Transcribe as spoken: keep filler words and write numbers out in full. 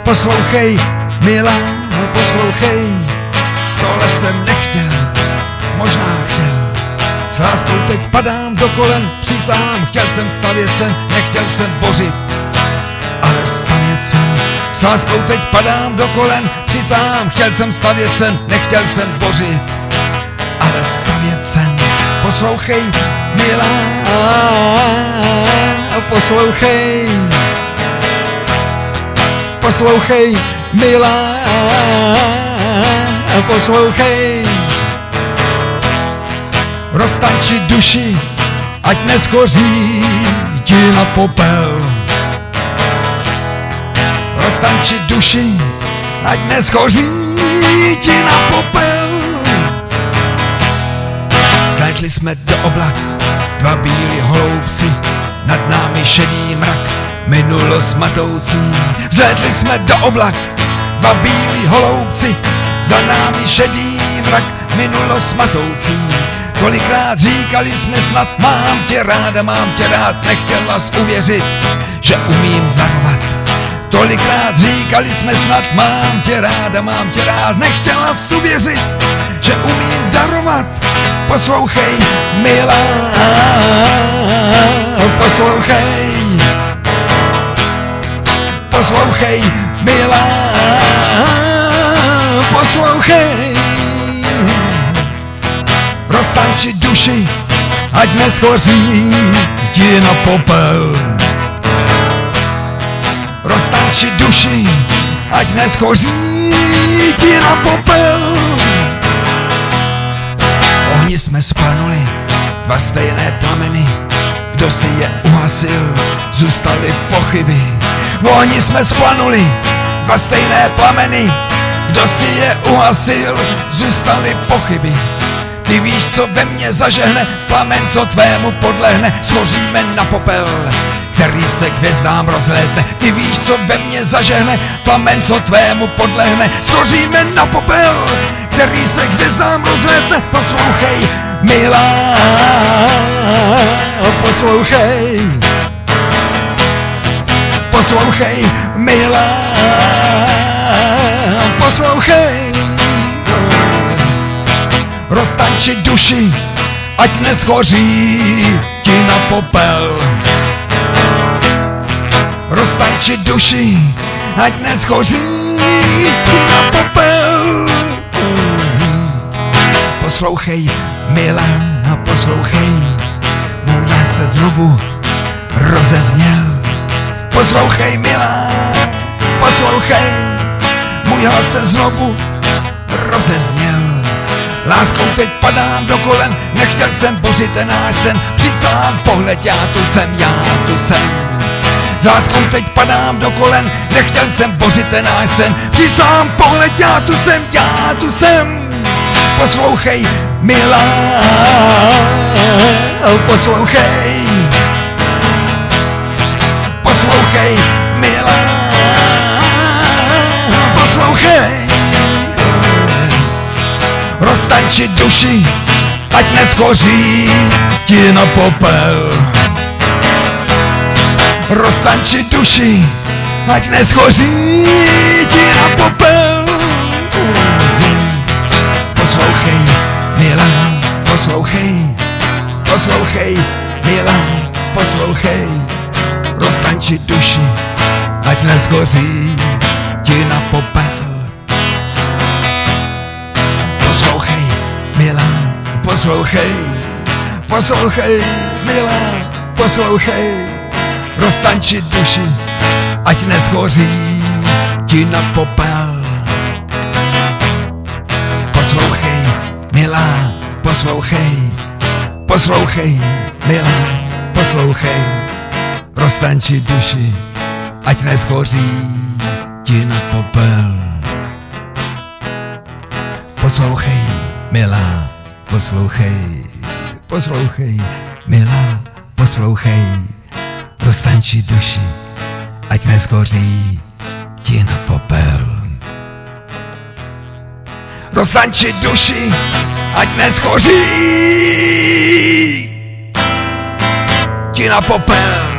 Poslouchej, milá, poslouchej, tohle jsem nechtěl, možná chtěl. S láskou teď padám do kolen, přísahám, chtěl jsem stavět sen, nechtěl jsem bořit, ale stavět sen. S láskou teď padám do kolen, přísahám, chtěl jsem stavět sen, nechtěl jsem bořit, ale stavět sen. Poslouchej, milá, poslouchej, poslouchej, milá, poslouchej. Roztanči duši, ať neschoří ti na popel. Roztanči duši, ať neschoří ti na popel. Zlétli jsme do oblak, dva bílí holoubci, nad námi šedý mrak, minulost matoucí. Vzlétli jsme do oblak, dva bílí holoubci, za námi šedý mrak, minulost matoucí. Kolikrát říkali jsme snad, mám tě ráda, mám tě rád, nechtěla jsi uvěřit, že umím zarovat. Tolikrát říkali jsme snad, mám tě ráda, mám tě rád, nechtěla jsi uvěřit, že umím darovat. Poslouchej, milá, poslouchej, poslouchej, milá, poslouchej. Roztanči duši, ať neschoří ti na popel. Roztanči duši, ať neschoří ti na popel. Ohni jsme splanuli, dva stejné plameny, kdo si je uhasil, zůstaly pochyby. Ohni jsme splanuli, dva stejné plameny, kdo si je uhasil, zůstaly pochyby. Ty víš, co ve mně zažehne, plamen, co tvému podlehne, schoříme na popel, který se k hvězdám rozlétne. Ty víš, co ve mně zažehne, plamen, co tvému podlehne, schoříme na popel, který se k hvězdám rozlétne. Poslouchej, milá, poslouchej, poslouchej, milá, poslouchej. Roztanči duši, ať neschoří ti na popel. Roztanči duši, ať neschoří ti na popel. Poslouchej, milá, poslouchej, můj hlas se znovu rozezněl. Poslouchej, milá, poslouchej, můj hlas se znovu rozezněl. Láskou teď padám do kolen, nechtěl jsem bořit ten náš sen, přísahám, pohled, já tu jsem, já tu jsem. S láskou teď padám do kolen, nechtěl jsem bořit ten náš sen, přísahám, pohled, já tu jsem, já tu jsem. Poslouchej, milá, poslouchej, poslouchej, milá, poslouchej. Roztanči duši, ať neschoří ti na popel. Roztanči duši, ať neschoří ti na popel. Poslouchej, milá, poslouchej, poslouchej, milá, poslouchej. Roztanči duši, ať neschoří ti na popel. Poslouchej, milá, poslouchej, poslouchej, milá, poslouchej. Roztanči duši, ať neschoří ti na popel. Poslouchej, milá, poslouchej, poslouchej, milá, poslouchej. Roztanči duši, ať neschoří ti na popel. Poslouchej, milá, poslouchej, poslouchej, milá, poslouchej. Roztanči duši, ať neschoří ti na popel. Roztanči duši, ať neschoří ti na popel.